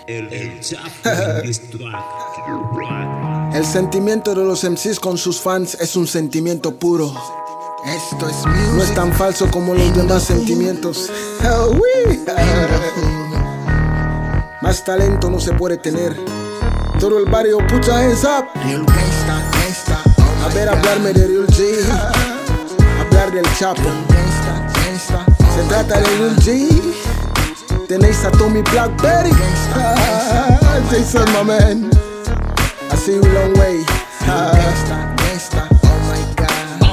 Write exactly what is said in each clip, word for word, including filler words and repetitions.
El, el Chapo is track, track. El sentimiento de los M Cs con sus fans es un sentimiento puro. Esto es music. No es tan falso como los demás sentimientos. Oh, oui. Más talento no se puede tener. Todo el barrio put your hands up. Real gangsta, gangsta. Oh A my ver, God. hablarme de Real G. Hablar del Chapo. Real gangsta, gangsta. Oh Se my trata de God. Real G. Tenéis a Tommy Blackberry. Ah, Jason, my man. I see you a long way. Ah. Gangsta, gangsta. Oh my God.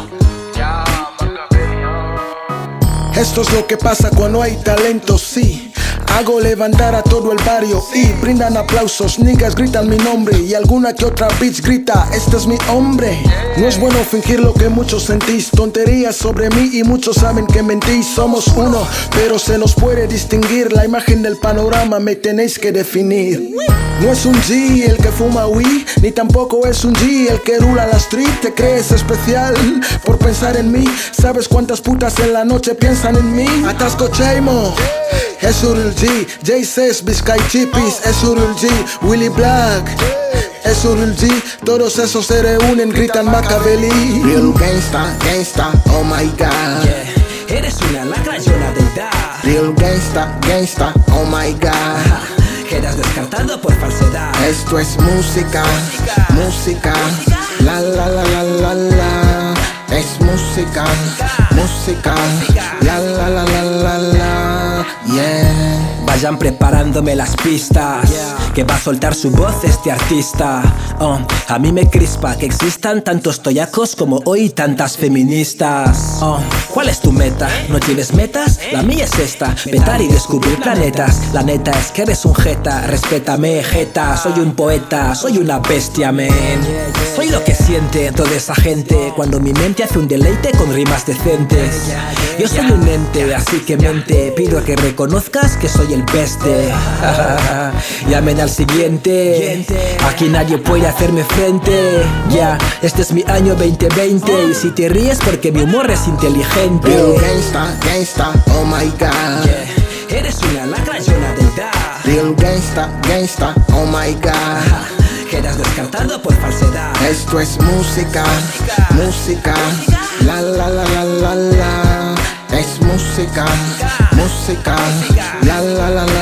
Esto es lo que pasa cuando hay talento, sí. Hago levantar a todo el barrio y brindan aplausos, niggas gritan mi nombre y alguna que otra bitch grita, este es mi hombre. No es bueno fingir lo que muchos sentís, tonterías sobre mí y muchos saben que mentís. Somos uno, pero se nos puede distinguir, la imagen del panorama me tenéis que definir. No es un G el que fuma weed, ni tampoco es un G el que rula la street. Te crees especial por pensar en mí, sabes cuántas putas en la noche piensan en mí. Atasco Chaymo, es Real G, Jay Cess, Biscay Chippies, es Real G, Willie Black, es Real G, todos esos se reúnen, gritan Machiavelli. Real gangsta, gangsta. Oh my God. Yeah. Eres una lacra llena de edad. Real gangsta, gangsta. Oh my God. Quedas descartado por falsedad. Esto es música, música, la la la la la la. Es música, música, la la la la la la. Yeah. Vayan preparándome las pistas, que va a soltar su voz este artista. Oh, a mí me crispa que existan tantos toyacos como hoy tantas feministas. Oh, ¿cuál es tu meta? ¿No tienes metas? La mía es esta, petar y descubrir planetas. La neta es que eres un jeta, respétame jeta. Soy un poeta, soy una bestia, men. Soy lo que siente toda esa gente cuando mi mente hace un deleite con rimas decentes. Yo soy un ente, así que mente, pido que reconozcas que soy el beste. Llamen al siguiente, aquí nadie puede hacerme frente. Ya, yeah, este es mi año veinte veinte y si te ríes porque mi humor es inteligente. Real gangsta, gangsta, oh my God. Yeah. Eres una lacra llena de edad. Real gangsta, gangsta, oh my God. Quedas descartado por falsedad. Esto es música, música, la la la la la la. Es música, música, la la la la